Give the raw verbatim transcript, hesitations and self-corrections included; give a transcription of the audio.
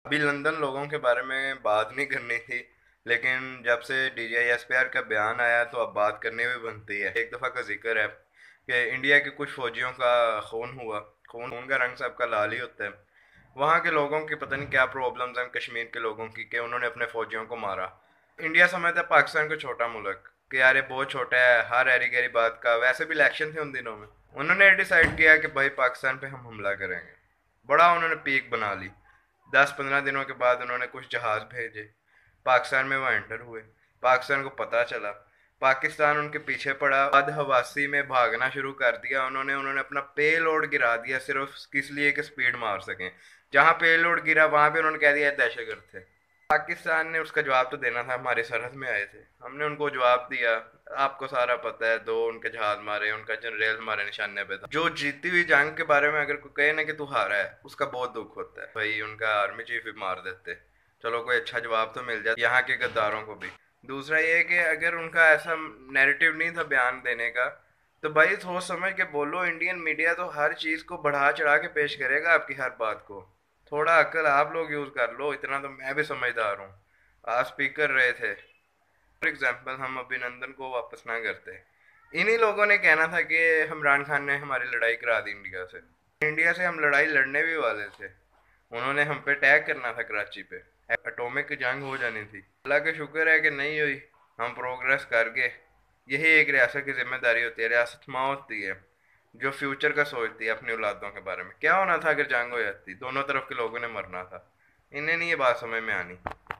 अभी लंदन लोगों के बारे में बात नहीं करनी थी, लेकिन जब से D G I S P R का बयान आया तो अब बात करनी भी बनती है। एक दफ़ा का जिक्र है कि इंडिया के कुछ फौजियों का खून हुआ। खून खून का रंग सबका लाल ही होता है। वहाँ के लोगों की पता नहीं क्या प्रॉब्लम्स हैं कश्मीर के लोगों की, कि उन्होंने अपने फौजियों को मारा। इंडिया समझता है पाकिस्तान को छोटा मुल्क, कि यार ये बहुत छोटा है, हर ऐरी गैरी बात का। वैसे भी इलेक्शन थे उन दिनों में। उन्होंने डिसाइड किया कि भाई पाकिस्तान पे हम हमला करेंगे। बड़ा उन्होंने पीक बना ली। दस पंद्रह दिनों के बाद उन्होंने कुछ जहाज भेजे, पाकिस्तान में वो एंटर हुए। पाकिस्तान को पता चला, पाकिस्तान उनके पीछे पड़ा, बाद हवासी में भागना शुरू कर दिया। उन्होंने उन्होंने अपना पे लोड गिरा दिया, सिर्फ किस लिए कि स्पीड मार सकें। जहाँ पे लोड गिरा वहां पे उन्होंने कह दिया दहशतगर्द थे। पाकिस्तान ने उसका जवाब तो देना था, हमारे सरहद में आए थे, हमने उनको जवाब दिया। आपको सारा पता है, दो उनके जहाज मारे, उनका जनरल हमारे निशाने पे था। जो जीती हुई जंग के बारे में अगर कोई कहे ना कि तू हारा है, उसका बहुत दुख होता है। भाई उनका आर्मी चीफ भी मार देते, चलो कोई अच्छा जवाब तो मिल जाए यहाँ के गद्दारों को भी। दूसरा ये है कि अगर उनका ऐसा नैरेटिव नहीं था बयान देने का, तो भाई सोच समझ के बोलो। इंडियन मीडिया तो हर चीज को बढ़ा चढ़ा के पेश करेगा आपकी हर बात को। थोड़ा अक्ल आप लोग यूज कर लो, इतना तो मैं भी समझदार हूँ। आप स्पीक कर रहे थे, फॉर एग्जाम्पल हम अभिनंदन को वापस ना करते, इन्हीं लोगों ने कहना था कि इमरान खान ने हमारी लड़ाई करा दी इंडिया से। इंडिया से हम लड़ाई लड़ने भी वाले थे, उन्होंने हम पे अटैक करना था कराची पे, एटॉमिक जंग हो जानी थी। अल्लाह का शुक्र है कि नहीं हुई, हम प्रोग्रेस कर गए। यही एक रियासत की जिम्मेदारी होती है। रियासत माँ होती है जो फ्यूचर का सोचती है अपनी औलादों के बारे में। क्या होना था अगर जंग हो जाती, दोनों तरफ के लोगों ने मरना था। इन्हें नहीं ये बात समझ में आनी।